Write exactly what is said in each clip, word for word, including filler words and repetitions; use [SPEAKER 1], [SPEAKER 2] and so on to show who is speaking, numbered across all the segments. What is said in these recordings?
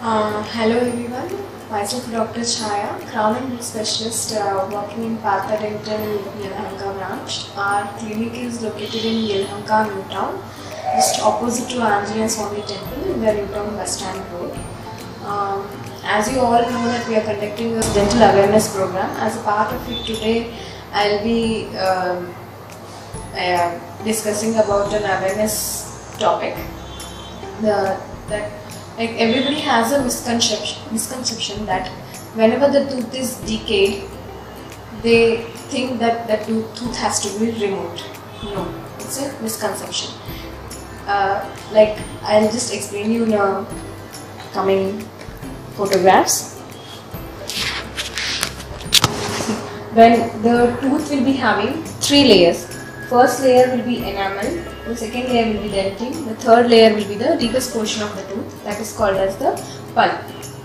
[SPEAKER 1] Uh, hello everyone, myself Doctor Chaya, Crown and Root Specialist uh, working in Partha Dental Yelahanka branch. Our clinic is located in Yelahanka, New Town, just opposite to Andhra Pradesh Temple in the New Town Bus Stand Road. Um, as you all know that we are conducting a dental awareness program. As a part of it today, I will be uh, uh, discussing about an awareness topic. The, that Like everybody has a misconception, misconception that whenever the tooth is decayed, they think that the tooth has to be removed. No, it's a misconception. Uh, like I'll just explain you in the coming photographs. When the tooth will be having three layers. First layer will be enamel, the second layer will be dentin, the third layer will be the deepest portion of the tooth, that is called as the pulp.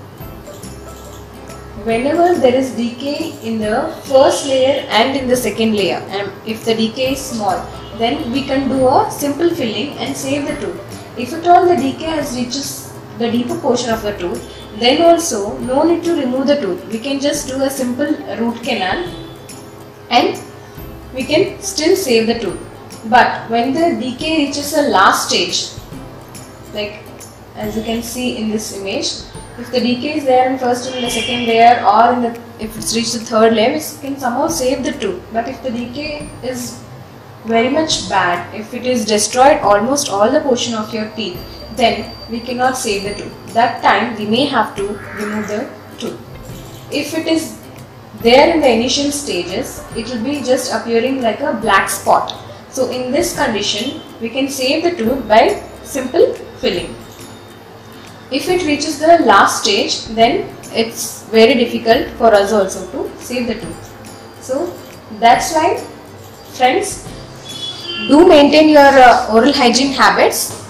[SPEAKER 1] Whenever there is decay in the first layer and in the second layer, and if the decay is small, then we can do a simple filling and save the tooth. If at all the decay has reaches the deeper portion of the tooth, then also no need to remove the tooth. We can just do a simple root canal and we can still save the tooth. But when the decay reaches the last stage, like as you can see in this image, if the decay is there in first and the second layer, or in the, if it's reached the third layer, we can somehow save the tooth. But if the decay is very much bad, if it is destroyed almost all the portion of your teeth, then we cannot save the tooth. That time we may have to remove the tooth. If it is there in the initial stages, it will be just appearing like a black spot. So in this condition, we can save the tooth by simple filling. If it reaches the last stage, then it's very difficult for us also to save the tooth. So that's why, friends, do maintain your uh, oral hygiene habits.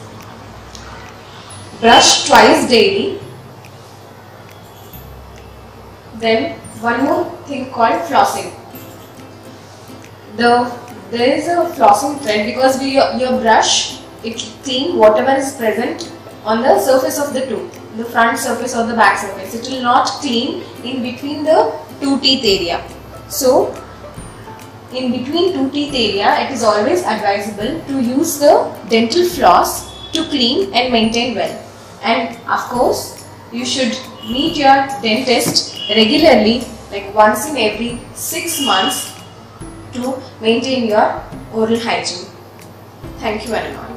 [SPEAKER 1] Brush twice daily. Then one more thing called flossing. The there is a flossing trend because we your brush it clean whatever is present on the surface of the tooth, the front surface or the back surface. It will not clean in between the two teeth area. So in between two teeth area, it is always advisable to use the dental floss to clean and maintain well. And of course, you should meet your dentist regularly, like once in every six months, to maintain your oral hygiene. Thank you very much.